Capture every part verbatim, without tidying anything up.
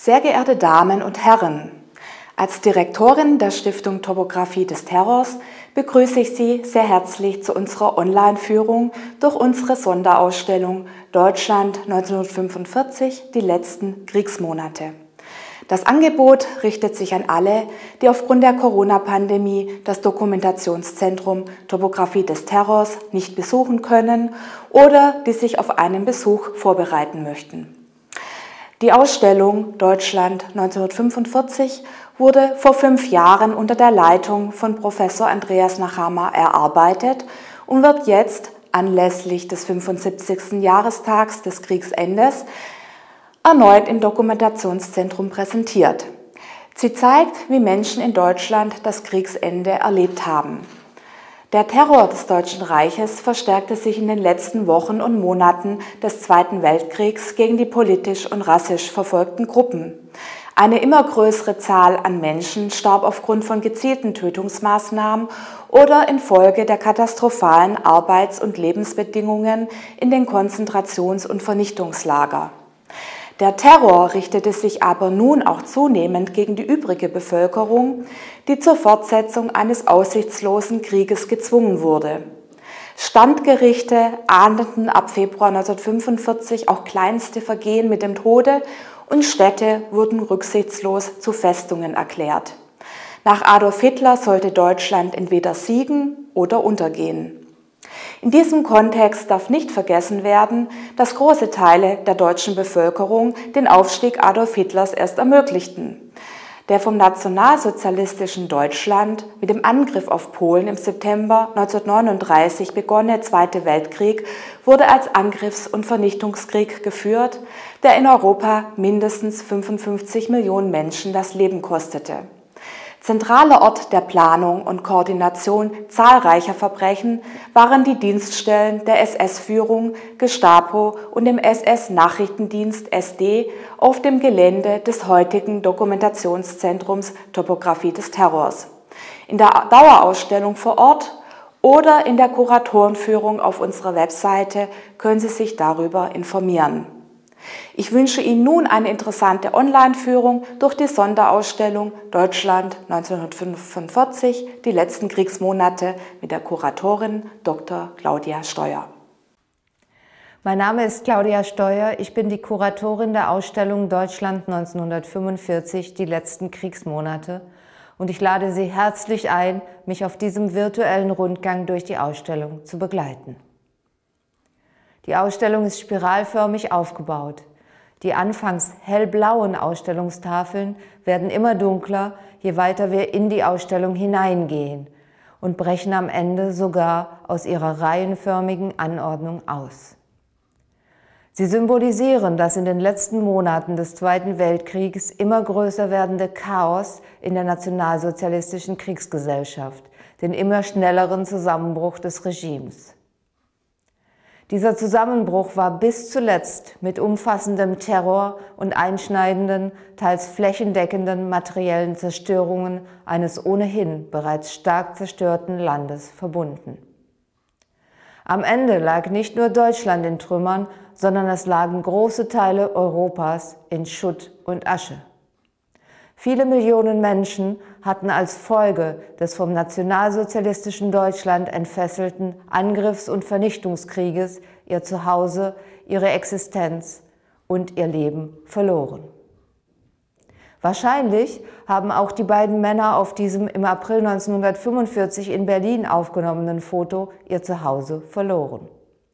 Sehr geehrte Damen und Herren, als Direktorin der Stiftung Topographie des Terrors begrüße ich Sie sehr herzlich zu unserer Online-Führung durch unsere Sonderausstellung Deutschland neunzehnhundertfünfundvierzig, die letzten Kriegsmonate. Das Angebot richtet sich an alle, die aufgrund der Corona-Pandemie das Dokumentationszentrum Topographie des Terrors nicht besuchen können oder die sich auf einen Besuch vorbereiten möchten. Die Ausstellung Deutschland neunzehnhundertfünfundvierzig wurde vor fünf Jahren unter der Leitung von Professor Andreas Nachama erarbeitet und wird jetzt anlässlich des fünfundsiebzigsten Jahrestags des Kriegsendes erneut im Dokumentationszentrum präsentiert. Sie zeigt, wie Menschen in Deutschland das Kriegsende erlebt haben. Der Terror des Deutschen Reiches verstärkte sich in den letzten Wochen und Monaten des Zweiten Weltkriegs gegen die politisch und rassisch verfolgten Gruppen. Eine immer größere Zahl an Menschen starb aufgrund von gezielten Tötungsmaßnahmen oder infolge der katastrophalen Arbeits- und Lebensbedingungen in den Konzentrations- und Vernichtungslager. Der Terror richtete sich aber nun auch zunehmend gegen die übrige Bevölkerung, die zur Fortsetzung eines aussichtslosen Krieges gezwungen wurde. Standgerichte ahndeten ab Februar neunzehnhundertfünfundvierzig auch kleinste Vergehen mit dem Tode und Städte wurden rücksichtslos zu Festungen erklärt. Nach Adolf Hitler sollte Deutschland entweder siegen oder untergehen. In diesem Kontext darf nicht vergessen werden, dass große Teile der deutschen Bevölkerung den Aufstieg Adolf Hitlers erst ermöglichten. Der vom nationalsozialistischen Deutschland mit dem Angriff auf Polen im September neunzehnhundertneununddreißig begonnene Zweite Weltkrieg wurde als Angriffs- und Vernichtungskrieg geführt, der in Europa mindestens fünfundfünfzig Millionen Menschen das Leben kostete. Zentraler Ort der Planung und Koordination zahlreicher Verbrechen waren die Dienststellen der S S-Führung, Gestapo und dem S S-Nachrichtendienst S D auf dem Gelände des heutigen Dokumentationszentrums Topographie des Terrors. In der Dauerausstellung vor Ort oder in der Kuratorenführung auf unserer Webseite können Sie sich darüber informieren. Ich wünsche Ihnen nun eine interessante Online-Führung durch die Sonderausstellung Deutschland neunzehnhundertfünfundvierzig, die letzten Kriegsmonate mit der Kuratorin Doktor Claudia Steuer. Mein Name ist Claudia Steuer, ich bin die Kuratorin der Ausstellung Deutschland neunzehnhundertfünfundvierzig, die letzten Kriegsmonate, und ich lade Sie herzlich ein, mich auf diesem virtuellen Rundgang durch die Ausstellung zu begleiten. Die Ausstellung ist spiralförmig aufgebaut. Die anfangs hellblauen Ausstellungstafeln werden immer dunkler, je weiter wir in die Ausstellung hineingehen, und brechen am Ende sogar aus ihrer reihenförmigen Anordnung aus. Sie symbolisieren das in den letzten Monaten des Zweiten Weltkriegs immer größer werdende Chaos in der nationalsozialistischen Kriegsgesellschaft, den immer schnelleren Zusammenbruch des Regimes. Dieser Zusammenbruch war bis zuletzt mit umfassendem Terror und einschneidenden, teils flächendeckenden materiellen Zerstörungen eines ohnehin bereits stark zerstörten Landes verbunden. Am Ende lag nicht nur Deutschland in Trümmern, sondern es lagen große Teile Europas in Schutt und Asche. Viele Millionen Menschen hatten als Folge des vom nationalsozialistischen Deutschland entfesselten Angriffs- und Vernichtungskrieges ihr Zuhause, ihre Existenz und ihr Leben verloren. Wahrscheinlich haben auch die beiden Männer auf diesem im April neunzehnhundertfünfundvierzig in Berlin aufgenommenen Foto ihr Zuhause verloren.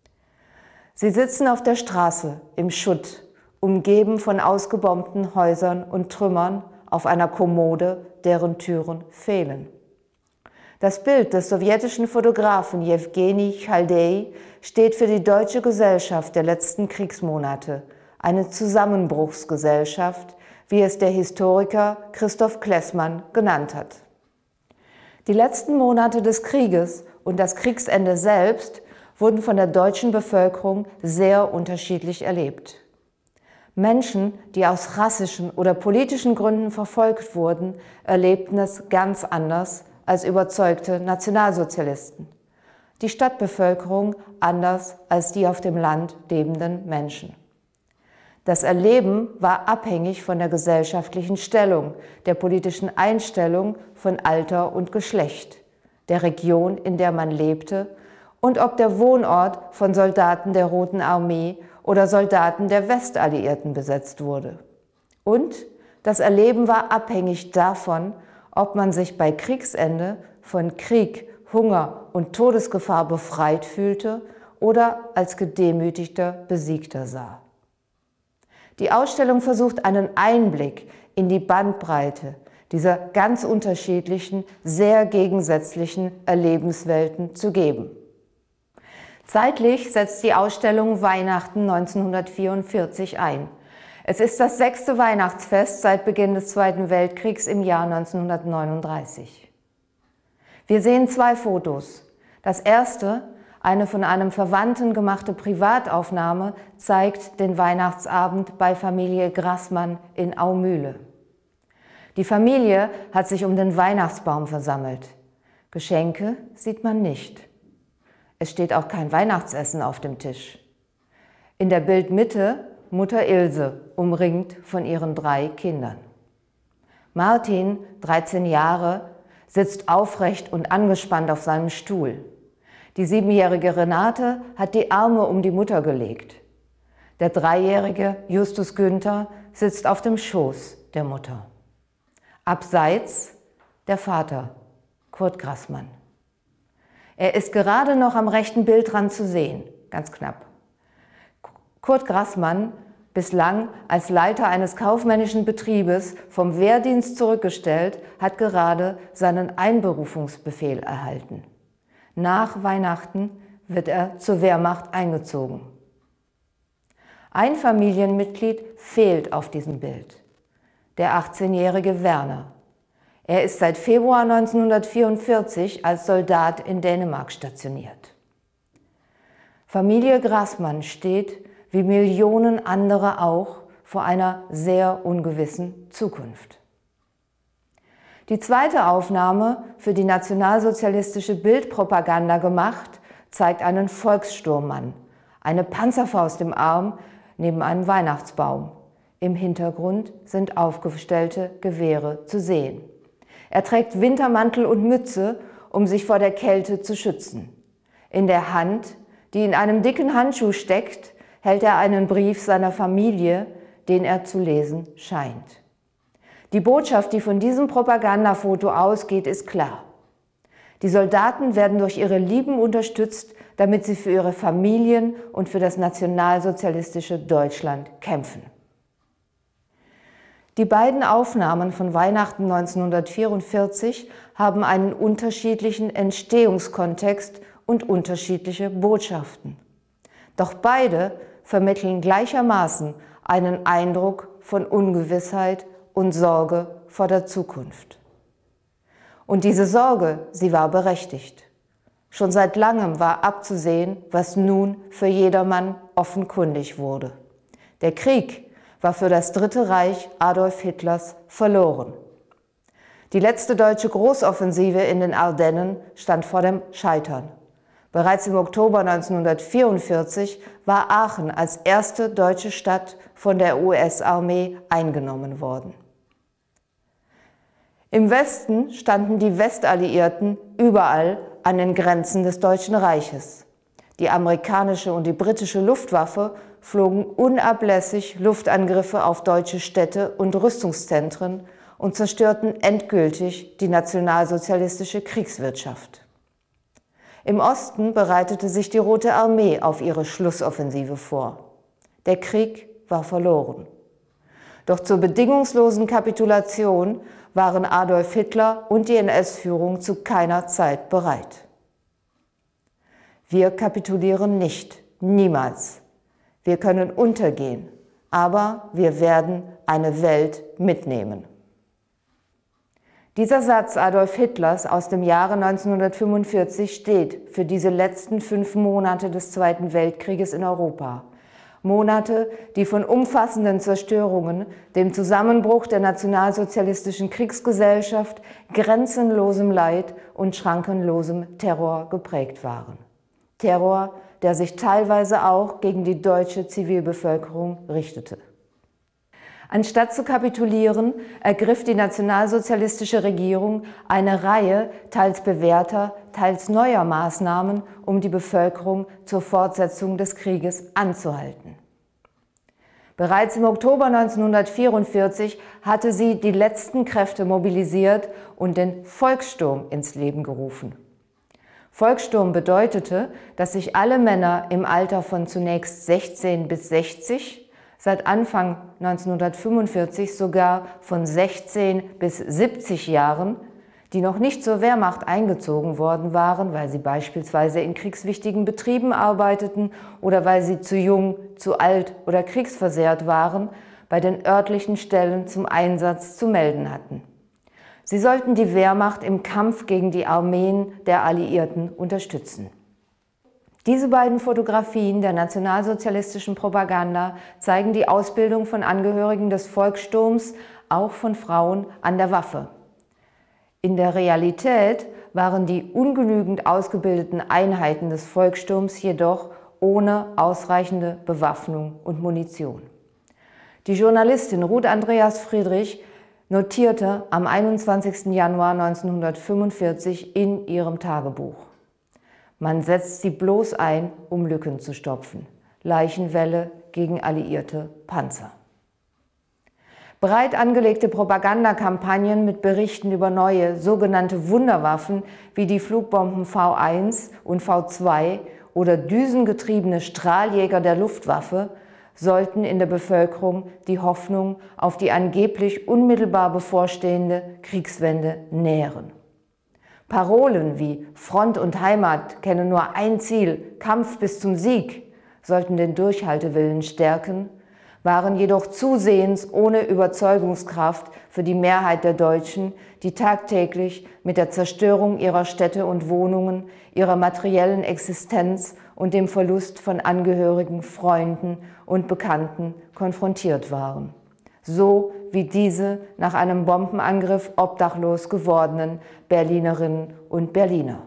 Sie sitzen auf der Straße im Schutt, umgeben von ausgebombten Häusern und Trümmern, auf einer Kommode, deren Türen fehlen. Das Bild des sowjetischen Fotografen Jewgeni Chaldei steht für die deutsche Gesellschaft der letzten Kriegsmonate, eine Zusammenbruchsgesellschaft, wie es der Historiker Christoph Klessmann genannt hat. Die letzten Monate des Krieges und das Kriegsende selbst wurden von der deutschen Bevölkerung sehr unterschiedlich erlebt. Menschen, die aus rassischen oder politischen Gründen verfolgt wurden, erlebten es ganz anders als überzeugte Nationalsozialisten. Die Stadtbevölkerung anders als die auf dem Land lebenden Menschen. Das Erleben war abhängig von der gesellschaftlichen Stellung, der politischen Einstellung, von Alter und Geschlecht, der Region, in der man lebte und ob der Wohnort von Soldaten der Roten Armee oder Soldaten der Westalliierten besetzt wurde. Und das Erleben war abhängig davon, ob man sich bei Kriegsende von Krieg, Hunger und Todesgefahr befreit fühlte oder als gedemütigter Besiegter sah. Die Ausstellung versucht einen Einblick in die Bandbreite dieser ganz unterschiedlichen, sehr gegensätzlichen Erlebenswelten zu geben. Zeitlich setzt die Ausstellung Weihnachten neunzehnhundertvierundvierzig ein. Es ist das sechste Weihnachtsfest seit Beginn des Zweiten Weltkriegs im Jahr neunzehnhundertneununddreißig. Wir sehen zwei Fotos. Das erste, eine von einem Verwandten gemachte Privataufnahme, zeigt den Weihnachtsabend bei Familie Grassmann in Aumühle. Die Familie hat sich um den Weihnachtsbaum versammelt. Geschenke sieht man nicht. Es steht auch kein Weihnachtsessen auf dem Tisch. In der Bildmitte Mutter Ilse, umringt von ihren drei Kindern. Martin, dreizehn Jahre, sitzt aufrecht und angespannt auf seinem Stuhl. Die siebenjährige Renate hat die Arme um die Mutter gelegt. Der dreijährige Justus Günther sitzt auf dem Schoß der Mutter. Abseits der Vater, Kurt Grassmann. Er ist gerade noch am rechten Bildrand zu sehen, ganz knapp. Kurt Grassmann, bislang als Leiter eines kaufmännischen Betriebes vom Wehrdienst zurückgestellt, hat gerade seinen Einberufungsbefehl erhalten. Nach Weihnachten wird er zur Wehrmacht eingezogen. Ein Familienmitglied fehlt auf diesem Bild, der achtzehnjährige Werner. Er ist seit Februar neunzehnhundertvierundvierzig als Soldat in Dänemark stationiert. Familie Grassmann steht, wie Millionen andere auch, vor einer sehr ungewissen Zukunft. Die zweite Aufnahme, für die nationalsozialistische Bildpropaganda gemacht, zeigt einen Volkssturmmann, eine Panzerfaust im Arm neben einem Weihnachtsbaum. Im Hintergrund sind aufgestellte Gewehre zu sehen. Er trägt Wintermantel und Mütze, um sich vor der Kälte zu schützen. In der Hand, die in einem dicken Handschuh steckt, hält er einen Brief seiner Familie, den er zu lesen scheint. Die Botschaft, die von diesem Propagandafoto ausgeht, ist klar. Die Soldaten werden durch ihre Lieben unterstützt, damit sie für ihre Familien und für das nationalsozialistische Deutschland kämpfen. Die beiden Aufnahmen von Weihnachten neunzehnhundertvierundvierzig haben einen unterschiedlichen Entstehungskontext und unterschiedliche Botschaften. Doch beide vermitteln gleichermaßen einen Eindruck von Ungewissheit und Sorge vor der Zukunft. Und diese Sorge, sie war berechtigt. Schon seit langem war abzusehen, was nun für jedermann offenkundig wurde. Der Krieg war für das Dritte Reich Adolf Hitlers verloren. Die letzte deutsche Großoffensive in den Ardennen stand vor dem Scheitern. Bereits im Oktober neunzehnhundertvierundvierzig war Aachen als erste deutsche Stadt von der U S-Armee eingenommen worden. Im Westen standen die Westalliierten überall an den Grenzen des Deutschen Reiches. Die amerikanische und die britische Luftwaffe flogen unablässig Luftangriffe auf deutsche Städte und Rüstungszentren und zerstörten endgültig die nationalsozialistische Kriegswirtschaft. Im Osten bereitete sich die Rote Armee auf ihre Schlussoffensive vor. Der Krieg war verloren. Doch zur bedingungslosen Kapitulation waren Adolf Hitler und die N S-Führung zu keiner Zeit bereit. Wir kapitulieren nicht, niemals. Wir können untergehen, aber wir werden eine Welt mitnehmen. Dieser Satz Adolf Hitlers aus dem Jahre neunzehnhundertfünfundvierzig steht für diese letzten fünf Monate des Zweiten Weltkrieges in Europa. Monate, die von umfassenden Zerstörungen, dem Zusammenbruch der nationalsozialistischen Kriegsgesellschaft, grenzenlosem Leid und schrankenlosem Terror geprägt waren. Terror, der sich teilweise auch gegen die deutsche Zivilbevölkerung richtete. Anstatt zu kapitulieren, ergriff die nationalsozialistische Regierung eine Reihe teils bewährter, teils neuer Maßnahmen, um die Bevölkerung zur Fortsetzung des Krieges anzuhalten. Bereits im Oktober neunzehnhundertvierundvierzig hatte sie die letzten Kräfte mobilisiert und den Volkssturm ins Leben gerufen. Volkssturm bedeutete, dass sich alle Männer im Alter von zunächst sechzehn bis sechzig, seit Anfang neunzehnhundertfünfundvierzig sogar von sechzehn bis siebzig Jahren, die noch nicht zur Wehrmacht eingezogen worden waren, weil sie beispielsweise in kriegswichtigen Betrieben arbeiteten oder weil sie zu jung, zu alt oder kriegsversehrt waren, bei den örtlichen Stellen zum Einsatz zu melden hatten. Sie sollten die Wehrmacht im Kampf gegen die Armeen der Alliierten unterstützen. Diese beiden Fotografien der nationalsozialistischen Propaganda zeigen die Ausbildung von Angehörigen des Volkssturms, auch von Frauen, an der Waffe. In der Realität waren die ungenügend ausgebildeten Einheiten des Volkssturms jedoch ohne ausreichende Bewaffnung und Munition. Die Journalistin Ruth Andreas Friedrich notierte am einundzwanzigsten Januar neunzehnhundertfünfundvierzig in ihrem Tagebuch: Man setzt sie bloß ein, um Lücken zu stopfen. Leichenwelle gegen alliierte Panzer. Breit angelegte Propagandakampagnen mit Berichten über neue sogenannte Wunderwaffen wie die Flugbomben V eins und V zwei oder düsengetriebene Strahljäger der Luftwaffe sollten in der Bevölkerung die Hoffnung auf die angeblich unmittelbar bevorstehende Kriegswende nähren. Parolen wie Front und Heimat kennen nur ein Ziel, Kampf bis zum Sieg, sollten den Durchhaltewillen stärken, waren jedoch zusehends ohne Überzeugungskraft für die Mehrheit der Deutschen, die tagtäglich mit der Zerstörung ihrer Städte und Wohnungen, ihrer materiellen Existenz und dem Verlust von Angehörigen, Freunden und Bekannten konfrontiert waren. So wie diese nach einem Bombenangriff obdachlos gewordenen Berlinerinnen und Berliner.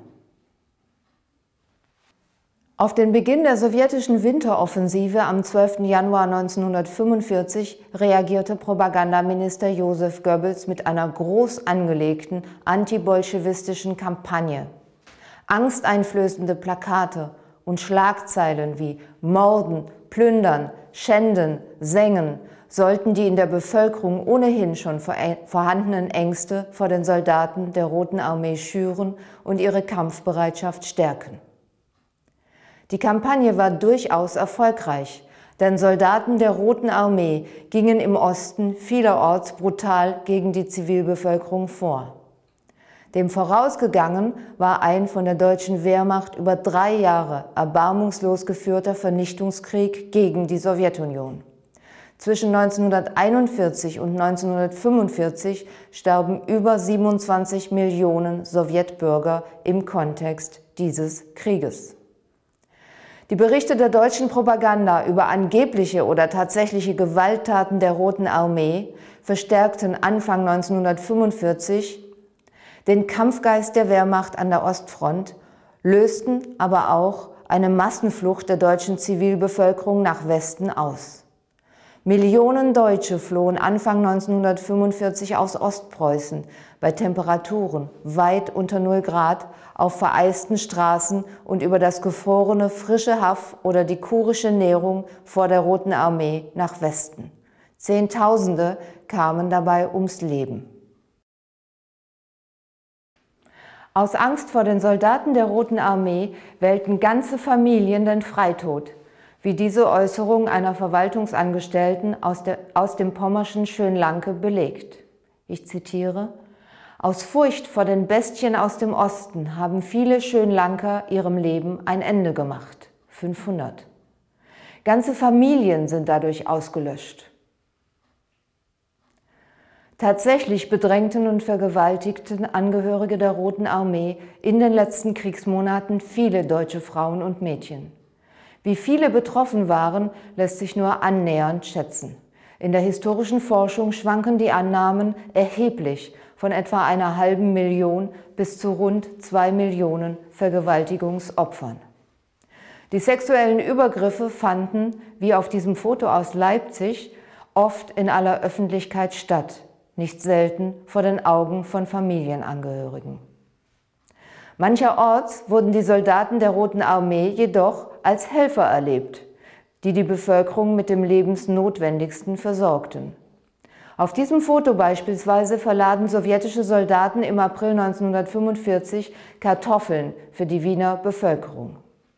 Auf den Beginn der sowjetischen Winteroffensive am zwölften Januar neunzehnhundertfünfundvierzig reagierte Propagandaminister Josef Goebbels mit einer groß angelegten antibolschewistischen Kampagne. Angsteinflößende Plakate und Schlagzeilen wie Morden, Plündern, Schänden, Sengen sollten die in der Bevölkerung ohnehin schon vorhandenen Ängste vor den Soldaten der Roten Armee schüren und ihre Kampfbereitschaft stärken. Die Kampagne war durchaus erfolgreich, denn Soldaten der Roten Armee gingen im Osten vielerorts brutal gegen die Zivilbevölkerung vor. Dem vorausgegangen war ein von der deutschen Wehrmacht über drei Jahre erbarmungslos geführter Vernichtungskrieg gegen die Sowjetunion. Zwischen neunzehnhunderteinundvierzig und neunzehnhundertfünfundvierzig starben über siebenundzwanzig Millionen Sowjetbürger im Kontext dieses Krieges. Die Berichte der deutschen Propaganda über angebliche oder tatsächliche Gewalttaten der Roten Armee verstärkten Anfang neunzehnhundertfünfundvierzig den Kampfgeist der Wehrmacht an der Ostfront, lösten aber auch eine Massenflucht der deutschen Zivilbevölkerung nach Westen aus. Millionen Deutsche flohen Anfang neunzehnhundertfünfundvierzig aus Ostpreußen bei Temperaturen weit unter null Grad auf vereisten Straßen und über das gefrorene frische Haff oder die kurische Nährung vor der Roten Armee nach Westen. Zehntausende kamen dabei ums Leben. Aus Angst vor den Soldaten der Roten Armee wählten ganze Familien den Freitod, wie diese Äußerung einer Verwaltungsangestellten aus, der, aus dem pommerschen Schönlanke belegt. Ich zitiere: Aus Furcht vor den Bestien aus dem Osten haben viele Schönlanker ihrem Leben ein Ende gemacht. fünfhundert. Ganze Familien sind dadurch ausgelöscht. Tatsächlich bedrängten und vergewaltigten Angehörige der Roten Armee in den letzten Kriegsmonaten viele deutsche Frauen und Mädchen. Wie viele betroffen waren, lässt sich nur annähernd schätzen. In der historischen Forschung schwanken die Annahmen erheblich von etwa einer halben Million bis zu rund zwei Millionen Vergewaltigungsopfern. Die sexuellen Übergriffe fanden, wie auf diesem Foto aus Leipzig, oft in aller Öffentlichkeit statt, nicht selten vor den Augen von Familienangehörigen. Mancherorts wurden die Soldaten der Roten Armee jedoch als Helfer erlebt, die die Bevölkerung mit dem Lebensnotwendigsten versorgten. Auf diesem Foto beispielsweise verladen sowjetische Soldaten im April neunzehnhundertfünfundvierzig Kartoffeln für die Wiener Bevölkerung.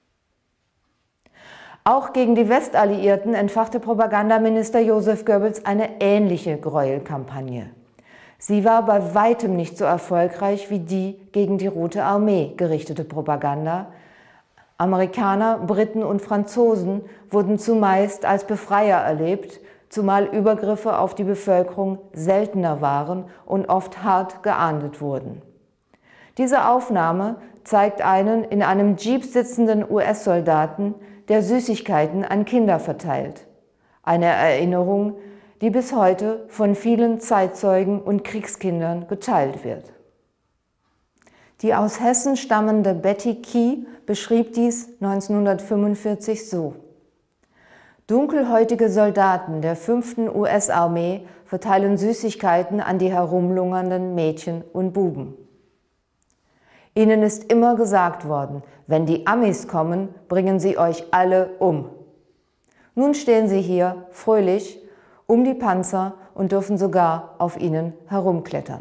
Auch gegen die Westalliierten entfachte Propagandaminister Joseph Goebbels eine ähnliche Gräuelkampagne. Sie war bei weitem nicht so erfolgreich wie die gegen die Rote Armee gerichtete Propaganda. Amerikaner, Briten und Franzosen wurden zumeist als Befreier erlebt, zumal Übergriffe auf die Bevölkerung seltener waren und oft hart geahndet wurden. Diese Aufnahme zeigt einen in einem Jeep sitzenden U S-Soldaten, der Süßigkeiten an Kinder verteilt. Eine Erinnerung, die bis heute von vielen Zeitzeugen und Kriegskindern geteilt wird. Die aus Hessen stammende Betty Key beschrieb dies neunzehnhundertfünfundvierzig so: Dunkelhäutige Soldaten der fünften U S-Armee verteilen Süßigkeiten an die herumlungernden Mädchen und Buben. Ihnen ist immer gesagt worden, wenn die Amis kommen, bringen sie euch alle um. Nun stehen sie hier, fröhlich, um die Panzer und dürfen sogar auf ihnen herumklettern.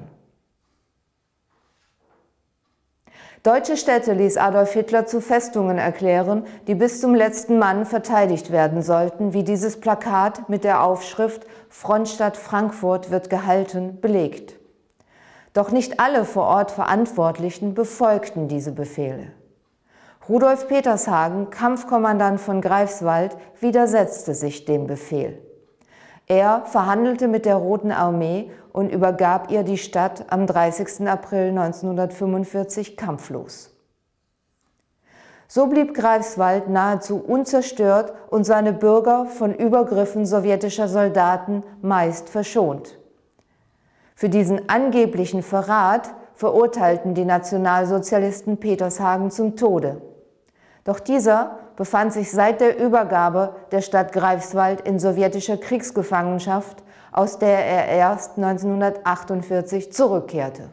Deutsche Städte ließ Adolf Hitler zu Festungen erklären, die bis zum letzten Mann verteidigt werden sollten, wie dieses Plakat mit der Aufschrift »Frontstadt Frankfurt wird gehalten« belegt. Doch nicht alle vor Ort Verantwortlichen befolgten diese Befehle. Rudolf Petershagen, Kampfkommandant von Greifswald, widersetzte sich dem Befehl. Er verhandelte mit der Roten Armee und übergab ihr die Stadt am dreißigsten April neunzehnhundertfünfundvierzig kampflos. So blieb Greifswald nahezu unzerstört und seine Bürger von Übergriffen sowjetischer Soldaten meist verschont. Für diesen angeblichen Verrat verurteilten die Nationalsozialisten Petershagen zum Tode. Doch dieser befand sich seit der Übergabe der Stadt Greifswald in sowjetischer Kriegsgefangenschaft, aus der er erst neunzehnhundertachtundvierzig zurückkehrte.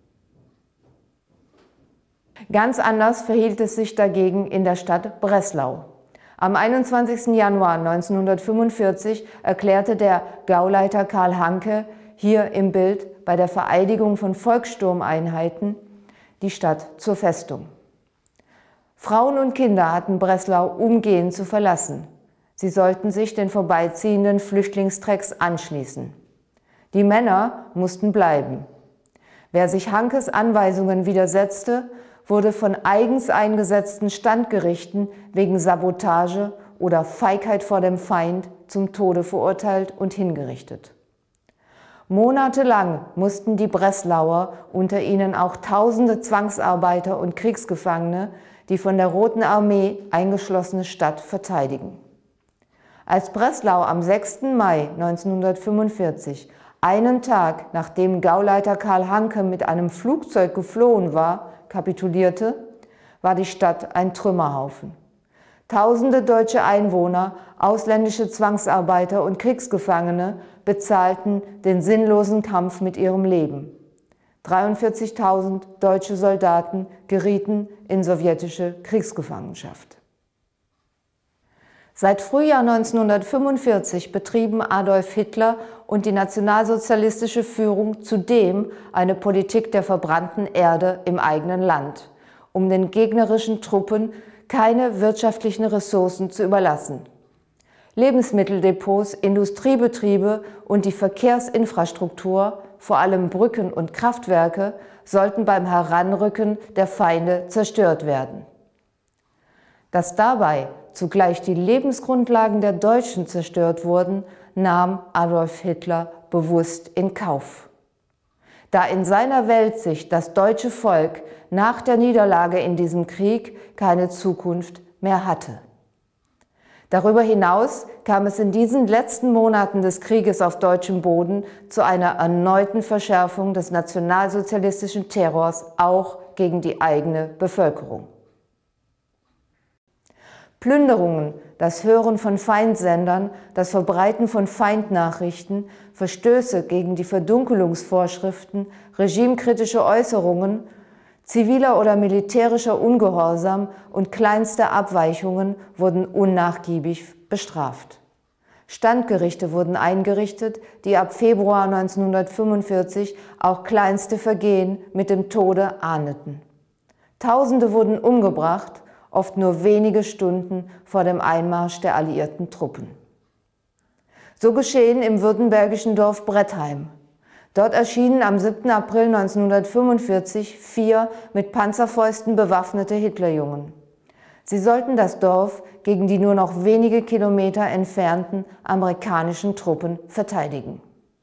Ganz anders verhielt es sich dagegen in der Stadt Breslau. Am einundzwanzigsten Januar neunzehnhundertfünfundvierzig erklärte der Gauleiter Karl Hanke hier im Bild bei der Vereidigung von Volkssturmeinheiten die Stadt zur Festung. Frauen und Kinder hatten Breslau umgehend zu verlassen. Sie sollten sich den vorbeiziehenden Flüchtlingstrecks anschließen. Die Männer mussten bleiben. Wer sich Hankes Anweisungen widersetzte, wurde von eigens eingesetzten Standgerichten wegen Sabotage oder Feigheit vor dem Feind zum Tode verurteilt und hingerichtet. Monatelang mussten die Breslauer, unter ihnen auch tausende Zwangsarbeiter und Kriegsgefangene, die von der Roten Armee eingeschlossene Stadt verteidigen. Als Breslau am sechsten Mai neunzehnhundertfünfundvierzig, einen Tag nachdem Gauleiter Karl Hanke mit einem Flugzeug geflohen war, kapitulierte, war die Stadt ein Trümmerhaufen. Tausende deutsche Einwohner, ausländische Zwangsarbeiter und Kriegsgefangene bezahlten den sinnlosen Kampf mit ihrem Leben. dreiundvierzigtausend deutsche Soldaten gerieten in sowjetische Kriegsgefangenschaft. Seit Frühjahr neunzehnhundertfünfundvierzig betrieben Adolf Hitler und die nationalsozialistische Führung zudem eine Politik der verbrannten Erde im eigenen Land, um den gegnerischen Truppen keine wirtschaftlichen Ressourcen zu überlassen. Lebensmitteldepots, Industriebetriebe und die Verkehrsinfrastruktur, vor allem Brücken und Kraftwerke, sollten beim Heranrücken der Feinde zerstört werden. Dass dabei zugleich die Lebensgrundlagen der Deutschen zerstört wurden, nahm Adolf Hitler bewusst in Kauf. Da in seiner Weltsicht das deutsche Volk nach der Niederlage in diesem Krieg keine Zukunft mehr hatte. Darüber hinaus kam es in diesen letzten Monaten des Krieges auf deutschem Boden zu einer erneuten Verschärfung des nationalsozialistischen Terrors auch gegen die eigene Bevölkerung. Plünderungen, das Hören von Feindsendern, das Verbreiten von Feindnachrichten, Verstöße gegen die Verdunkelungsvorschriften, regimekritische Äußerungen, ziviler oder militärischer Ungehorsam und kleinste Abweichungen wurden unnachgiebig bestraft. Standgerichte wurden eingerichtet, die ab Februar neunzehnhundertfünfundvierzig auch kleinste Vergehen mit dem Tode ahndeten. Tausende wurden umgebracht, oft nur wenige Stunden vor dem Einmarsch der alliierten Truppen. So geschehen im württembergischen Dorf Brettheim. Dort erschienen am siebten April neunzehnhundertfünfundvierzig vier mit Panzerfäusten bewaffnete Hitlerjungen. Sie sollten das Dorf gegen die nur noch wenige Kilometer entfernten amerikanischen Truppen verteidigen.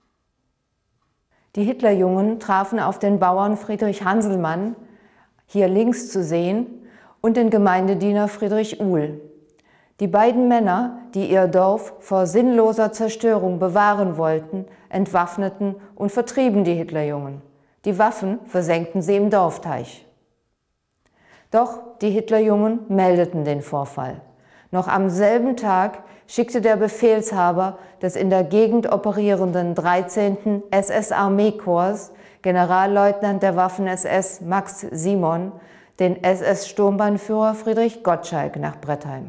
Die Hitlerjungen trafen auf den Bauern Friedrich Hanselmann, hier links zu sehen, und den Gemeindediener Friedrich Uhl. Die beiden Männer, die ihr Dorf vor sinnloser Zerstörung bewahren wollten, entwaffneten und vertrieben die Hitlerjungen. Die Waffen versenkten sie im Dorfteich. Doch die Hitlerjungen meldeten den Vorfall. Noch am selben Tag schickte der Befehlshaber des in der Gegend operierenden dreizehnten S S-Armeekorps, Generalleutnant der Waffen-S S Max Simon, den S S-Sturmbannführer Friedrich Gottschalk nach Brettheim.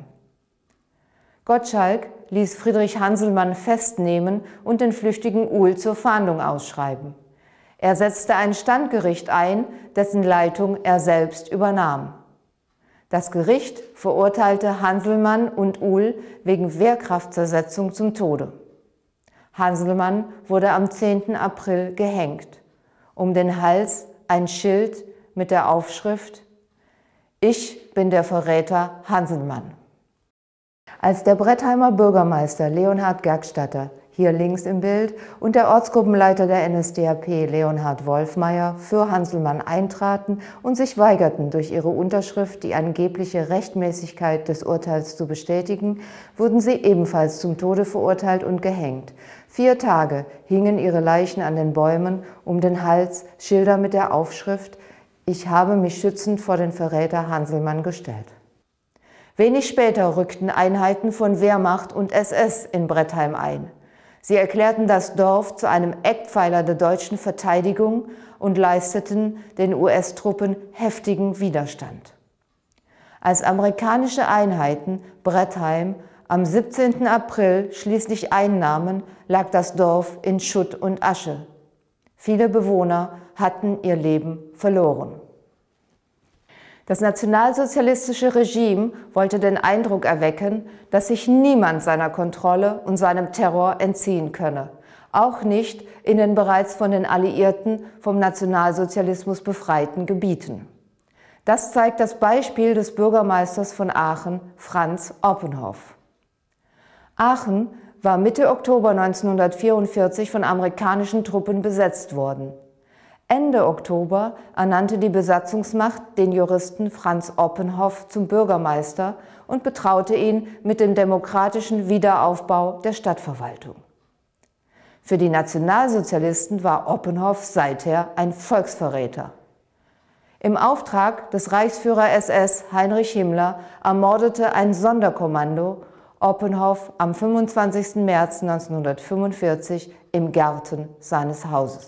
Gottschalk ließ Friedrich Hanselmann festnehmen und den flüchtigen Uhl zur Fahndung ausschreiben. Er setzte ein Standgericht ein, dessen Leitung er selbst übernahm. Das Gericht verurteilte Hanselmann und Uhl wegen Wehrkraftzersetzung zum Tode. Hanselmann wurde am zehnten April gehängt. Um den Hals ein Schild mit der Aufschrift „Ich bin der Verräter Hanselmann“. Als der Brettheimer Bürgermeister Leonhard Gergstatter, hier links im Bild, und der Ortsgruppenleiter der N S D A P Leonhard Wolfmeier für Hanselmann eintraten und sich weigerten, durch ihre Unterschrift die angebliche Rechtmäßigkeit des Urteils zu bestätigen, wurden sie ebenfalls zum Tode verurteilt und gehängt. Vier Tage hingen ihre Leichen an den Bäumen, um den Hals Schilder mit der Aufschrift „Ich habe mich schützend vor den Verräter Hanselmann gestellt“. Wenig später rückten Einheiten von Wehrmacht und S S in Brettheim ein. Sie erklärten das Dorf zu einem Eckpfeiler der deutschen Verteidigung und leisteten den U S-Truppen heftigen Widerstand. Als amerikanische Einheiten Brettheim am siebzehnten April schließlich einnahmen, lag das Dorf in Schutt und Asche. Viele Bewohner hatten ihr Leben verloren. Das nationalsozialistische Regime wollte den Eindruck erwecken, dass sich niemand seiner Kontrolle und seinem Terror entziehen könne, auch nicht in den bereits von den Alliierten vom Nationalsozialismus befreiten Gebieten. Das zeigt das Beispiel des Bürgermeisters von Aachen, Franz Oppenhoff. Aachen war Mitte Oktober neunzehnhundertvierundvierzig von amerikanischen Truppen besetzt worden. Ende Oktober ernannte die Besatzungsmacht den Juristen Franz Oppenhoff zum Bürgermeister und betraute ihn mit dem demokratischen Wiederaufbau der Stadtverwaltung. Für die Nationalsozialisten war Oppenhoff seither ein Volksverräter. Im Auftrag des Reichsführer S S Heinrich Himmler ermordete ein Sonderkommando Oppenhoff am fünfundzwanzigsten März neunzehnhundertfünfundvierzig im Garten seines Hauses.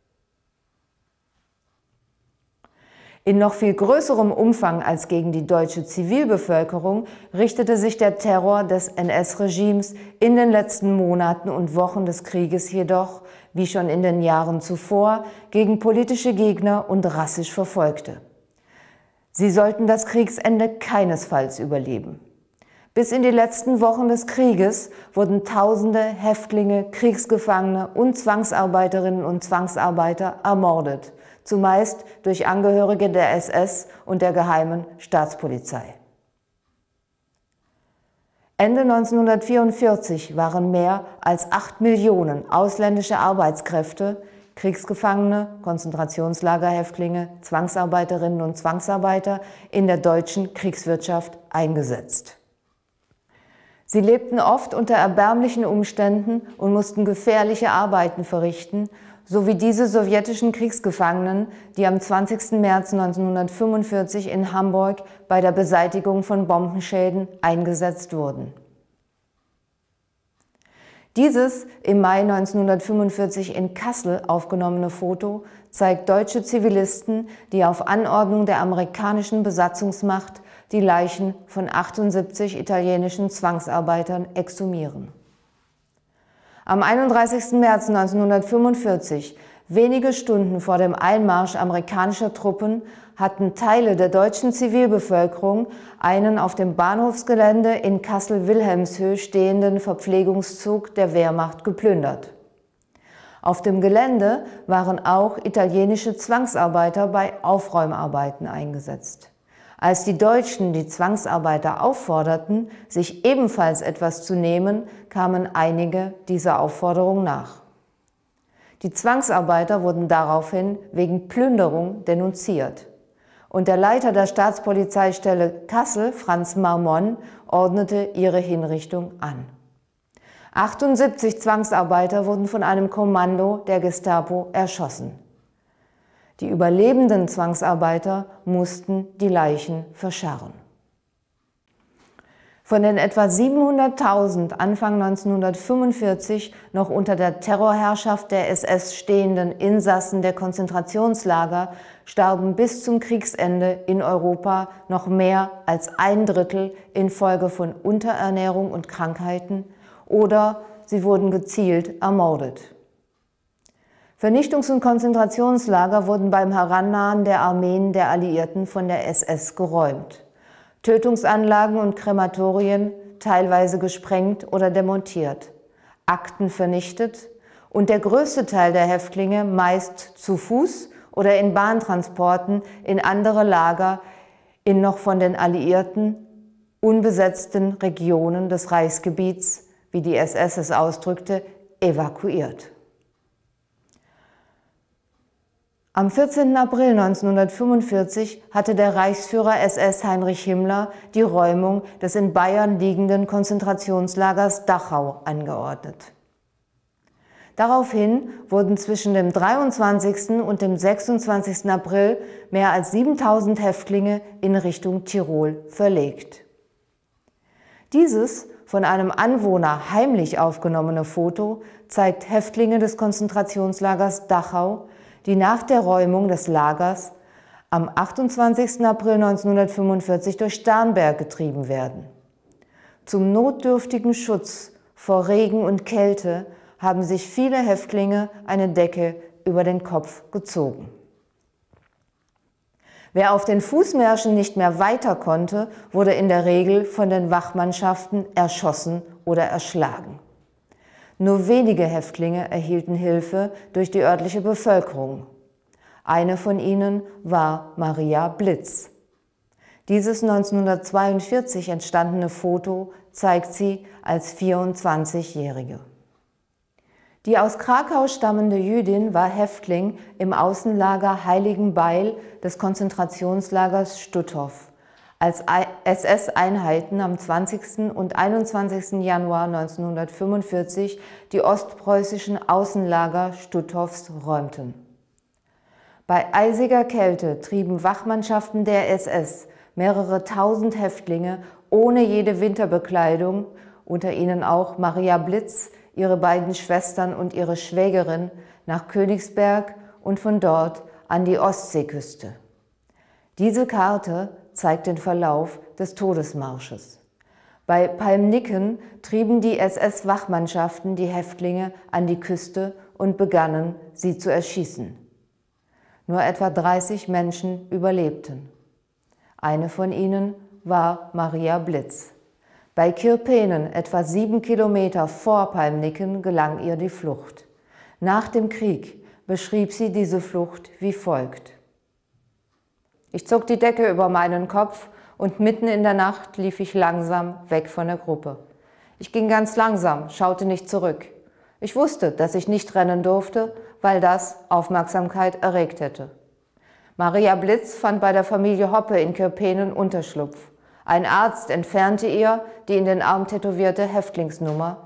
In noch viel größerem Umfang als gegen die deutsche Zivilbevölkerung richtete sich der Terror des N S-Regimes in den letzten Monaten und Wochen des Krieges jedoch, wie schon in den Jahren zuvor, gegen politische Gegner und rassisch Verfolgte. Sie sollten das Kriegsende keinesfalls überleben. Bis in die letzten Wochen des Krieges wurden Tausende Häftlinge, Kriegsgefangene und Zwangsarbeiterinnen und Zwangsarbeiter ermordet, zumeist durch Angehörige der S S und der Geheimen Staatspolizei. Ende neunzehnhundertvierundvierzig waren mehr als acht Millionen ausländische Arbeitskräfte, Kriegsgefangene, Konzentrationslagerhäftlinge, Zwangsarbeiterinnen und Zwangsarbeiter in der deutschen Kriegswirtschaft eingesetzt. Sie lebten oft unter erbärmlichen Umständen und mussten gefährliche Arbeiten verrichten, sowie diese sowjetischen Kriegsgefangenen, die am zwanzigsten März neunzehnhundertfünfundvierzig in Hamburg bei der Beseitigung von Bombenschäden eingesetzt wurden. Dieses im Mai neunzehnhundertfünfundvierzig in Kassel aufgenommene Foto zeigt deutsche Zivilisten, die auf Anordnung der amerikanischen Besatzungsmacht die Leichen von achtundsiebzig italienischen Zwangsarbeitern exhumieren. Am einunddreißigsten März neunzehnhundertfünfundvierzig, wenige Stunden vor dem Einmarsch amerikanischer Truppen, hatten Teile der deutschen Zivilbevölkerung einen auf dem Bahnhofsgelände in Kassel-Wilhelmshöhe stehenden Verpflegungszug der Wehrmacht geplündert. Auf dem Gelände waren auch italienische Zwangsarbeiter bei Aufräumarbeiten eingesetzt. Als die Deutschen die Zwangsarbeiter aufforderten, sich ebenfalls etwas zu nehmen, kamen einige dieser Aufforderung nach. Die Zwangsarbeiter wurden daraufhin wegen Plünderung denunziert. Und der Leiter der Staatspolizeistelle Kassel, Franz Marmon, ordnete ihre Hinrichtung an. achtundsiebzig Zwangsarbeiter wurden von einem Kommando der Gestapo erschossen. Die überlebenden Zwangsarbeiter mussten die Leichen verscharren. Von den etwa siebenhunderttausend Anfang neunzehnhundertfünfundvierzig noch unter der Terrorherrschaft der S S stehenden Insassen der Konzentrationslager starben bis zum Kriegsende in Europa noch mehr als ein Drittel infolge von Unterernährung und Krankheiten oder sie wurden gezielt ermordet. Vernichtungs- und Konzentrationslager wurden beim Herannahen der Armeen der Alliierten von der S S geräumt. Tötungsanlagen und Krematorien teilweise gesprengt oder demontiert, Akten vernichtet und der größte Teil der Häftlinge meist zu Fuß oder in Bahntransporten in andere Lager in noch von den Alliierten unbesetzten Regionen des Reichsgebiets, wie die S S es ausdrückte, evakuiert. Am vierzehnten April neunzehnhundertfünfundvierzig hatte der Reichsführer S S Heinrich Himmler die Räumung des in Bayern liegenden Konzentrationslagers Dachau angeordnet. Daraufhin wurden zwischen dem dreiundzwanzigsten und dem sechsundzwanzigsten April mehr als siebentausend Häftlinge in Richtung Tirol verlegt. Dieses von einem Anwohner heimlich aufgenommene Foto zeigt Häftlinge des Konzentrationslagers Dachau, die nach der Räumung des Lagers am achtundzwanzigsten April neunzehnhundertfünfundvierzig durch Starnberg getrieben werden. Zum notdürftigen Schutz vor Regen und Kälte haben sich viele Häftlinge eine Decke über den Kopf gezogen. Wer auf den Fußmärschen nicht mehr weiter konnte, wurde in der Regel von den Wachmannschaften erschossen oder erschlagen. Nur wenige Häftlinge erhielten Hilfe durch die örtliche Bevölkerung. Eine von ihnen war Maria Blitz. Dieses neunzehnhundertzweiundvierzig entstandene Foto zeigt sie als vierundzwanzigjährige. Die aus Krakau stammende Jüdin war Häftling im Außenlager Heiligenbeil des Konzentrationslagers Stutthof, als S S-Einheiten am zwanzigsten und einundzwanzigsten Januar neunzehnhundertfünfundvierzig die ostpreußischen Außenlager Stutthofs räumten. Bei eisiger Kälte trieben Wachmannschaften der S S mehrere tausend Häftlinge ohne jede Winterbekleidung, unter ihnen auch Maria Blitz, ihre beiden Schwestern und ihre Schwägerin, nach Königsberg und von dort an die Ostseeküste. Diese Karte zeigt den Verlauf des Todesmarsches. Bei Palmnicken trieben die S S-Wachmannschaften die Häftlinge an die Küste und begannen, sie zu erschießen. Nur etwa dreißig Menschen überlebten. Eine von ihnen war Maria Blitz. Bei Kirpenen, etwa sieben Kilometer vor Palmnicken, gelang ihr die Flucht. Nach dem Krieg beschrieb sie diese Flucht wie folgt: Ich zog die Decke über meinen Kopf und mitten in der Nacht lief ich langsam weg von der Gruppe. Ich ging ganz langsam, schaute nicht zurück. Ich wusste, dass ich nicht rennen durfte, weil das Aufmerksamkeit erregt hätte. Maria Blitz fand bei der Familie Hoppe in Kirpenen Unterschlupf. Ein Arzt entfernte ihr die in den Arm tätowierte Häftlingsnummer.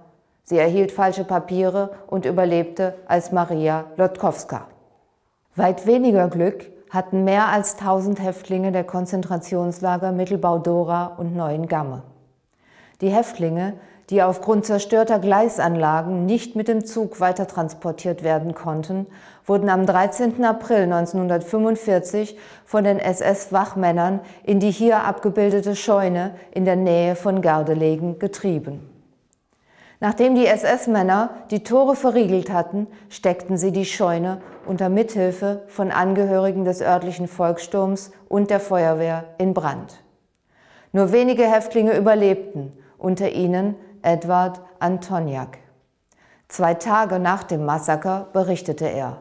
Sie erhielt falsche Papiere und überlebte als Maria Lotkowska. Weit weniger Glück hatten mehr als tausend Häftlinge der Konzentrationslager Mittelbau-Dora und Neuengamme. Die Häftlinge, die aufgrund zerstörter Gleisanlagen nicht mit dem Zug weitertransportiert werden konnten, wurden am dreizehnten April neunzehnhundertfünfundvierzig von den S S-Wachmännern in die hier abgebildete Scheune in der Nähe von Gardelegen getrieben. Nachdem die S S-Männer die Tore verriegelt hatten, steckten sie die Scheune unter Mithilfe von Angehörigen des örtlichen Volkssturms und der Feuerwehr in Brand. Nur wenige Häftlinge überlebten, unter ihnen Edward Antoniak. Zwei Tage nach dem Massaker berichtete er: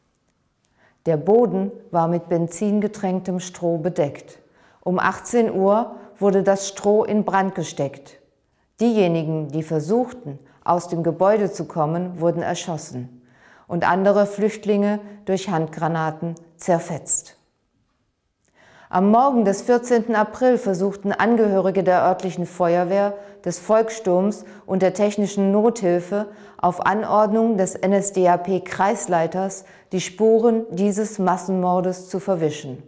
Der Boden war mit benzingetränktem Stroh bedeckt. Um achtzehn Uhr wurde das Stroh in Brand gesteckt. Diejenigen, die versuchten, aus dem Gebäude zu kommen, wurden erschossen und andere Flüchtlinge durch Handgranaten zerfetzt. Am Morgen des vierzehnten April versuchten Angehörige der örtlichen Feuerwehr, des Volkssturms und der technischen Nothilfe auf Anordnung des N S D A P-Kreisleiters die Spuren dieses Massenmordes zu verwischen.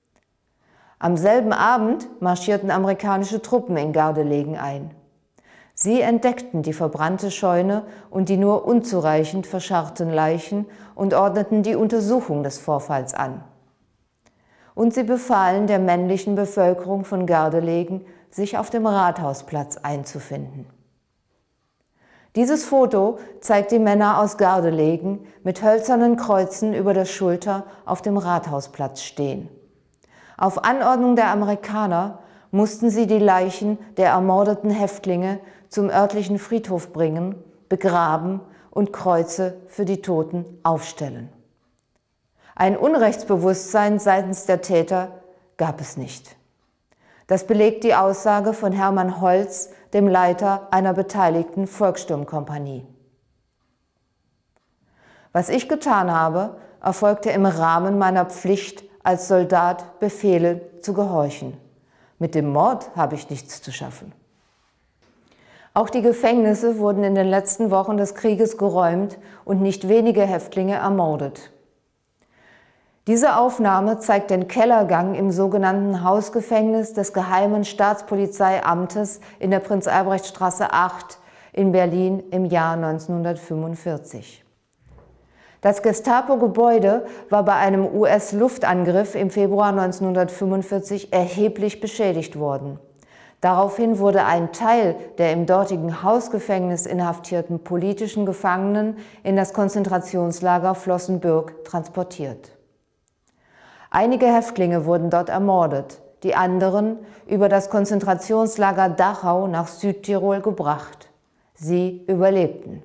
Am selben Abend marschierten amerikanische Truppen in Gardelegen ein. Sie entdeckten die verbrannte Scheune und die nur unzureichend verscharrten Leichen und ordneten die Untersuchung des Vorfalls an. Und sie befahlen der männlichen Bevölkerung von Gardelegen, sich auf dem Rathausplatz einzufinden. Dieses Foto zeigt die Männer aus Gardelegen mit hölzernen Kreuzen über der Schulter auf dem Rathausplatz stehen. Auf Anordnung der Amerikaner mussten sie die Leichen der ermordeten Häftlinge zum örtlichen Friedhof bringen, begraben und Kreuze für die Toten aufstellen. Ein Unrechtsbewusstsein seitens der Täter gab es nicht. Das belegt die Aussage von Hermann Holz, dem Leiter einer beteiligten Volkssturmkompanie. Was ich getan habe, erfolgte im Rahmen meiner Pflicht, als Soldat Befehle zu gehorchen. Mit dem Mord habe ich nichts zu schaffen. Auch die Gefängnisse wurden in den letzten Wochen des Krieges geräumt und nicht wenige Häftlinge ermordet. Diese Aufnahme zeigt den Kellergang im sogenannten Hausgefängnis des Geheimen Staatspolizeiamtes in der Prinz-Albrecht-Straße acht in Berlin im Jahr neunzehnhundertfünfundvierzig. Das Gestapo-Gebäude war bei einem U S-Luftangriff im Februar neunzehnhundertfünfundvierzig erheblich beschädigt worden. Daraufhin wurde ein Teil der im dortigen Hausgefängnis inhaftierten politischen Gefangenen in das Konzentrationslager Flossenbürg transportiert. Einige Häftlinge wurden dort ermordet, die anderen über das Konzentrationslager Dachau nach Südtirol gebracht. Sie überlebten.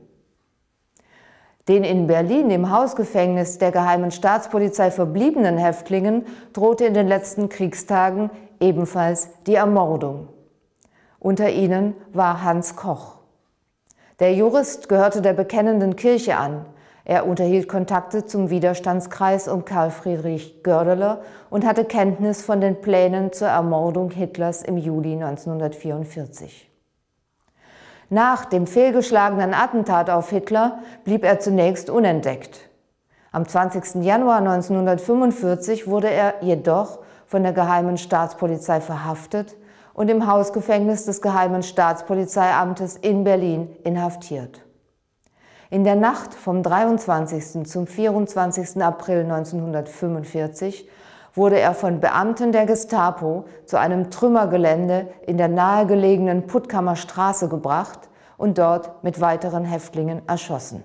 Den in Berlin im Hausgefängnis der Geheimen Staatspolizei verbliebenen Häftlingen drohte in den letzten Kriegstagen ebenfalls die Ermordung. Unter ihnen war Hans Koch. Der Jurist gehörte der Bekennenden Kirche an. Er unterhielt Kontakte zum Widerstandskreis um Karl Friedrich Goerdeler und hatte Kenntnis von den Plänen zur Ermordung Hitlers im Juli neunzehnhundertvierundvierzig. Nach dem fehlgeschlagenen Attentat auf Hitler blieb er zunächst unentdeckt. Am zwanzigsten Januar neunzehnhundertfünfundvierzig wurde er jedoch von der Geheimen Staatspolizei verhaftet und im Hausgefängnis des Geheimen Staatspolizeiamtes in Berlin inhaftiert. In der Nacht vom dreiundzwanzigsten zum vierundzwanzigsten April neunzehnhundertfünfundvierzig wurde er von Beamten der Gestapo zu einem Trümmergelände in der nahegelegenen Puttkamer Straße gebracht und dort mit weiteren Häftlingen erschossen.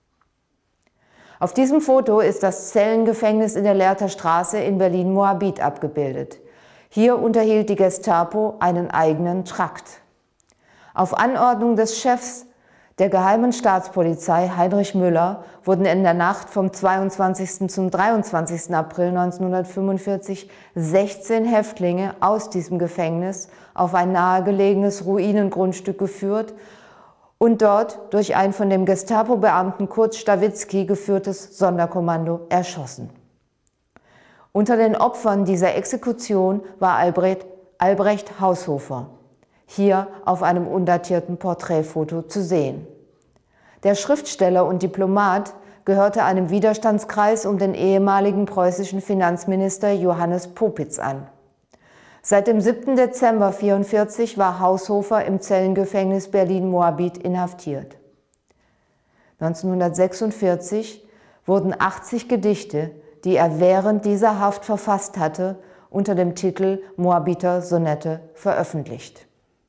Auf diesem Foto ist das Zellengefängnis in der Lehrter Straße in Berlin-Moabit abgebildet. Hier unterhielt die Gestapo einen eigenen Trakt. Auf Anordnung des Chefs der Geheimen Staatspolizei Heinrich Müller wurden in der Nacht vom zweiundzwanzigsten zum dreiundzwanzigsten April neunzehnhundertfünfundvierzig sechzehn Häftlinge aus diesem Gefängnis auf ein nahegelegenes Ruinengrundstück geführt und dort durch ein von dem Gestapo-Beamten Kurt Stawitzki geführtes Sonderkommando erschossen. Unter den Opfern dieser Exekution war Albrecht, Albrecht Haushofer, hier auf einem undatierten Porträtfoto zu sehen. Der Schriftsteller und Diplomat gehörte einem Widerstandskreis um den ehemaligen preußischen Finanzminister Johannes Popitz an. Seit dem siebten Dezember neunzehnhundertvierundvierzig war Haushofer im Zellengefängnis Berlin-Moabit inhaftiert. neunzehnhundertsechsundvierzig wurden achtzig Gedichte, die er während dieser Haft verfasst hatte, unter dem Titel Moabiter Sonette veröffentlicht.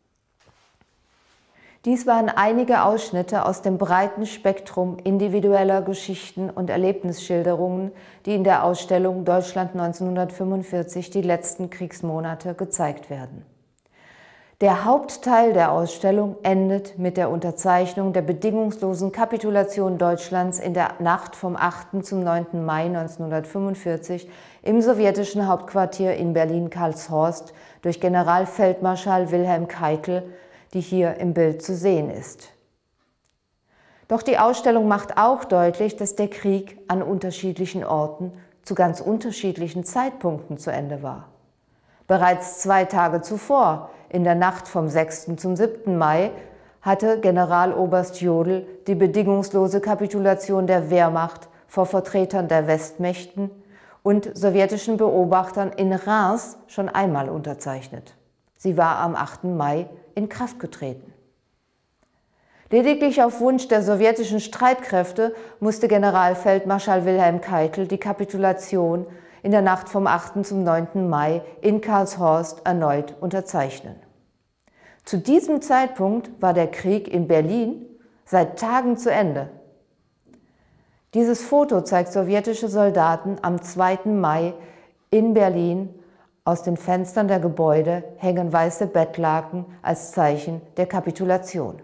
Dies waren einige Ausschnitte aus dem breiten Spektrum individueller Geschichten und Erlebnisschilderungen, die in der Ausstellung Deutschland neunzehnhundertfünfundvierzig, die letzten Kriegsmonate, gezeigt werden. Der Hauptteil der Ausstellung endet mit der Unterzeichnung der bedingungslosen Kapitulation Deutschlands in der Nacht vom achten zum neunten Mai neunzehnhundertfünfundvierzig im sowjetischen Hauptquartier in Berlin-Karlshorst durch Generalfeldmarschall Wilhelm Keitel, die hier im Bild zu sehen ist. Doch die Ausstellung macht auch deutlich, dass der Krieg an unterschiedlichen Orten zu ganz unterschiedlichen Zeitpunkten zu Ende war. Bereits zwei Tage zuvor, in der Nacht vom sechsten zum siebten Mai, hatte Generaloberst Jodl die bedingungslose Kapitulation der Wehrmacht vor Vertretern der Westmächten und sowjetischen Beobachtern in Reims schon einmal unterzeichnet. Sie war am achten Mai in Kraft getreten. Lediglich auf Wunsch der sowjetischen Streitkräfte musste Generalfeldmarschall Wilhelm Keitel die Kapitulation in der Nacht vom achten zum neunten Mai in Karlshorst erneut unterzeichnen. Zu diesem Zeitpunkt war der Krieg in Berlin seit Tagen zu Ende. Dieses Foto zeigt sowjetische Soldaten am zweiten Mai in Berlin. Aus den Fenstern der Gebäude hängen weiße Bettlaken als Zeichen der Kapitulation.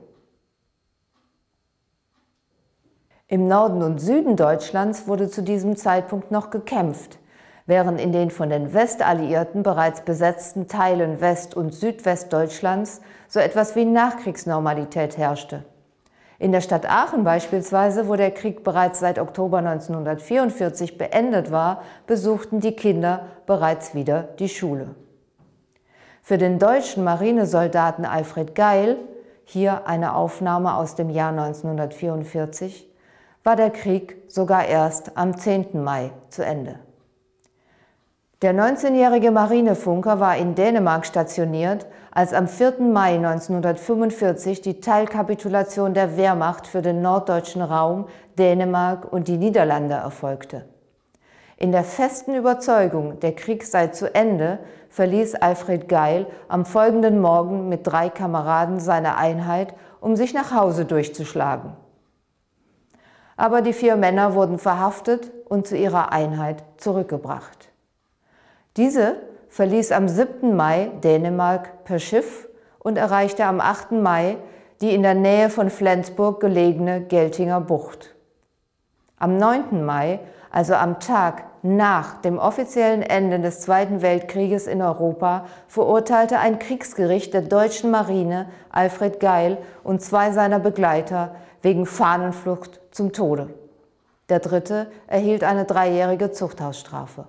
Im Norden und Süden Deutschlands wurde zu diesem Zeitpunkt noch gekämpft, während in den von den Westalliierten bereits besetzten Teilen West- und Südwestdeutschlands so etwas wie Nachkriegsnormalität herrschte. In der Stadt Aachen beispielsweise, wo der Krieg bereits seit Oktober neunzehnhundertvierundvierzig beendet war, besuchten die Kinder bereits wieder die Schule. Für den deutschen Marinesoldaten Alfred Geil, hier eine Aufnahme aus dem Jahr neunzehnhundertvierundvierzig, war der Krieg sogar erst am zehnten Mai zu Ende. Der neunzehnjährige Marinefunker war in Dänemark stationiert, als am vierten Mai neunzehnhundertfünfundvierzig die Teilkapitulation der Wehrmacht für den norddeutschen Raum, Dänemark und die Niederlande erfolgte. In der festen Überzeugung, der Krieg sei zu Ende, verließ Alfred Geil am folgenden Morgen mit drei Kameraden seine Einheit, um sich nach Hause durchzuschlagen. Aber die vier Männer wurden verhaftet und zu ihrer Einheit zurückgebracht. Diese verließ am siebten Mai Dänemark per Schiff und erreichte am achten Mai die in der Nähe von Flensburg gelegene Geltinger Bucht. Am neunten Mai, also am Tag nach dem offiziellen Ende des Zweiten Weltkrieges in Europa, verurteilte ein Kriegsgericht der deutschen Marine Alfred Geil und zwei seiner Begleiter wegen Fahnenflucht zum Tode. Der dritte erhielt eine dreijährige Zuchthausstrafe.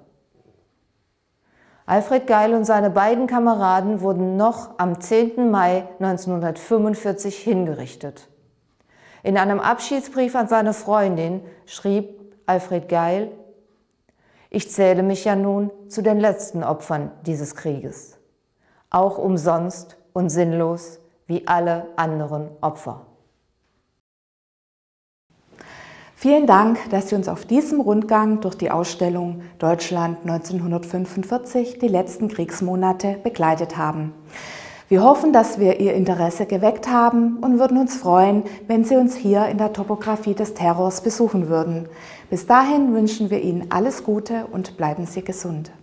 Alfred Geil und seine beiden Kameraden wurden noch am zehnten Mai neunzehnhundertfünfundvierzig hingerichtet. In einem Abschiedsbrief an seine Freundin schrieb Alfred Geil: Ich zähle mich ja nun zu den letzten Opfern dieses Krieges, auch umsonst und sinnlos wie alle anderen Opfer. Vielen Dank, dass Sie uns auf diesem Rundgang durch die Ausstellung Deutschland neunzehnhundertfünfundvierzig, die letzten Kriegsmonate, begleitet haben. Wir hoffen, dass wir Ihr Interesse geweckt haben und würden uns freuen, wenn Sie uns hier in der Topographie des Terrors besuchen würden. Bis dahin wünschen wir Ihnen alles Gute und bleiben Sie gesund.